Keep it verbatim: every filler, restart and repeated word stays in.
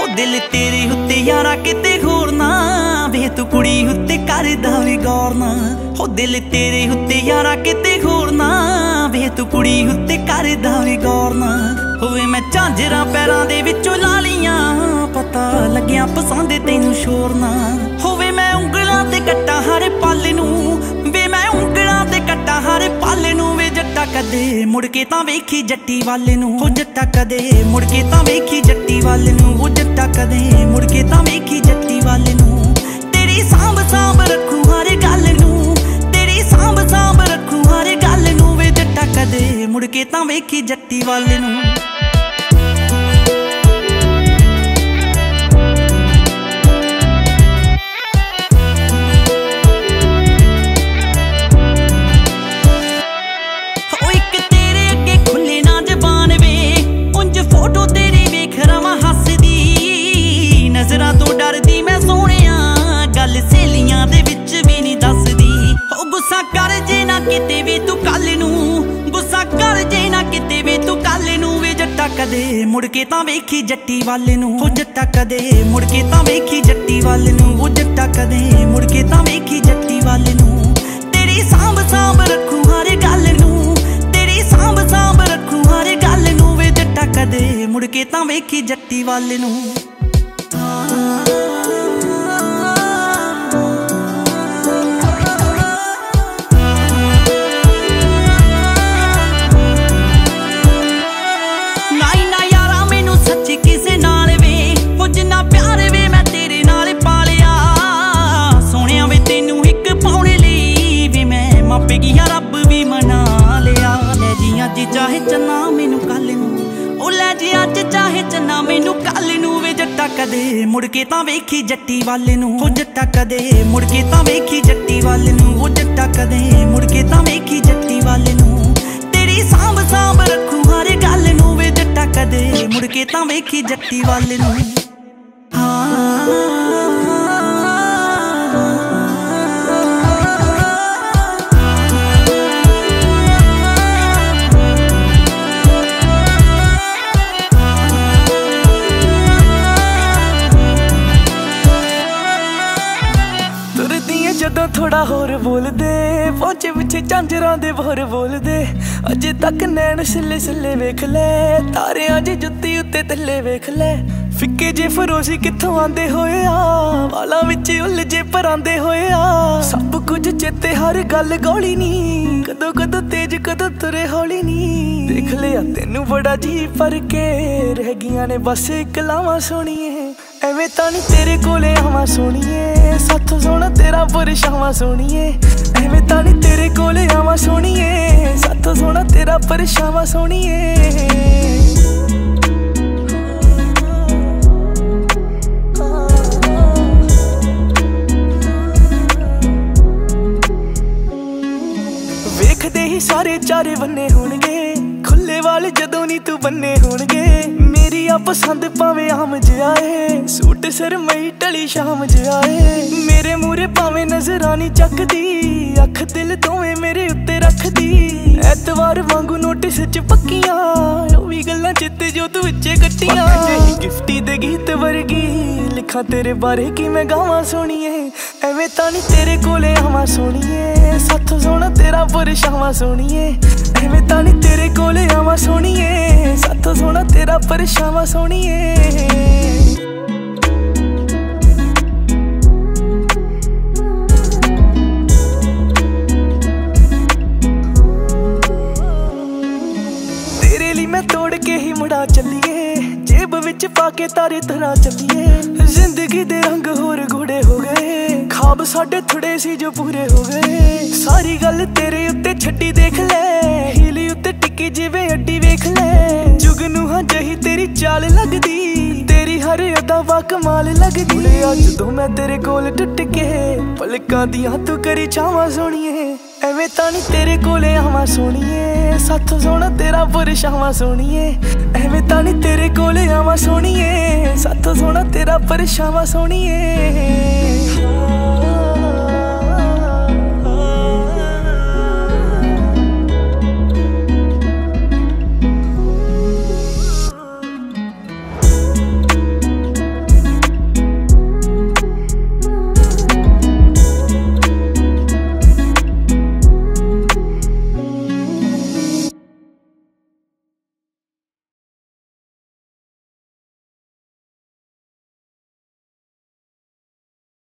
दिल तेरे उत्ते यारा किते होर ना वे तू कुड़ी उत्ते करदा वे गौर ना हो दिल तेरे उत्ते यारा किते होर ना वे तू कुड़ी उत्ते करदा वे गौर ना होवे मैं झांजरां पैरां दे विचों ला लियां पता लग्या पसंद तैनूं शोर ना होवे मैं उंगलां ते कट्टा हर पल नूं वे मैं उंगलां ते कट्टा हर पल नूं वे जट्टा कदे मुड़ के तां वेखी जट्टी वाले नूं हो जट्टा कदे मुड़ के तां वेखी जट्टी वाले नूं हो जट्टा कदे मुड़ के तां वेखी जट्टी वाले नूं तेरी सांभ सांभ रखूं हर गल नूं तेरी सांभ सांभ रखूं हर गल नूं वे जट्टा कदे मुड़ के तां वेखी जट्टी वाले नूं नज़रां तो डरदी मैं सोहणिया गल सहेलियां दे विच भी नहीं दसदी ओ गुस्सा कर जे ना किते वे तू कल नूं गुस्सा कर जे ना किते वे तू कल नूं वे जट्टा कदे मुड़ के तां वेखी जट्टी वाले नूं हो जट्टा कदे मुड़ के तां वेखी जट्टी वाले नूं हो जट्टा कदे मुड़ के तां वेखी जट्टी वाले नूं तेरी सांभ सांभ रखूं हर गल नूं तेरी सांभ सांभ रखूं हर गल नूं वे जट्टा कदे मुड़ के तां वेखी जट्टी वाले नूं चाहे चन्ना मैनू कल नूं ओ लै जी अज चाहे चन्ना मैनू कल नूं वे जट्टा कदे मुड़ के तां वेखी जट्टी वाले नूं हो जट्टा कदे मुड़ के तां वेखी जट्टी वाले नूं हो जट्टा कदे मुड़ के तां वेखी जट्टी वाले नूं तेरी सांभ सांभ रखूं हर गल नूं वे जट्टा कदे मुड़ के तां वेखी जट्टी वाले नूं थोड़ा होर बोल दे पहुंचे पिछे झांजरां दे बोर बोल दे अजे तक नैन सिले सिले वेख ले तारे अजे जुत्ती उत्ते तले वेख ले फिक्के जे फरोसी कित्थों आंदे होए आ वाला विच उलझे परांदे होए आ सब कुछ चेते हर गल गौली नी कदों कदों तेज कदों तुरे हौली नी देख लिया तेनू बड़ा जी पर के रह गियां ने बस इक लावां सोहणीए एवें तां नी तेरे कोले आवां सोहणीए साथों सोहना तेरा परछावां सोहणीए एवें तां नी तेरे कोले आवां सोहणीए साथों सोहना तेरा परछावां सोहणीए वेखदे ही सारे चारे बन्ने होणगे खुले वाल जदों नी तू बन्ने होणगे मेरी आ पसंद भावें आम जिहा ऐ सूट सरमई ढली शाम जिहा ऐ मेरे मूहरे भावें नजरां नी चकदी अख दिल दोवें मेरे उत्ते रखदी ऐतवार वांगू नोटिस च पक्कियां ओ वी गल्लां चित्ते जो तू विचे कट्टियां गिफ्टी दे गीत वर्गी लिखां तेरे बारे कि मैं गावां सोहणीए एवें तां नी तेरे कोले आवां सोहणीए साथों सोहना तेरा परछावां सोहणीए एवें तां नी तेरे कोले आवां सोहणीए साथों सोहना तेरा परछावां सोहणीए तेरे लिए मैं तोड़ के ही मुड़ा चलिए जेब विच पाके तारे तरह चलिए जिंदगी दे रंग होर गूढ़े हो गए ख्वाब साडे थोड़े सी जो पूरे हो गए सारी गल तेरे उत्ते छड्डी देख ले हीली उत्ते टिकी जिवें अड्डी वेख ले जुगनू हां जही तेरी चाल लगदी तेरी हर अदा वा कमाल लगदी अज तो मैं तेरे कोल टुट के पलकां दियां तू करी छावां सोहणीए एवें तां नी तेरे कोले आवां सोहणीए साथों सोहना तेरा परछावां सोहणीए एवें तां नी तेरे कोले आवां सोहणीए साथों सोहना तेरा परछावां सोहणीए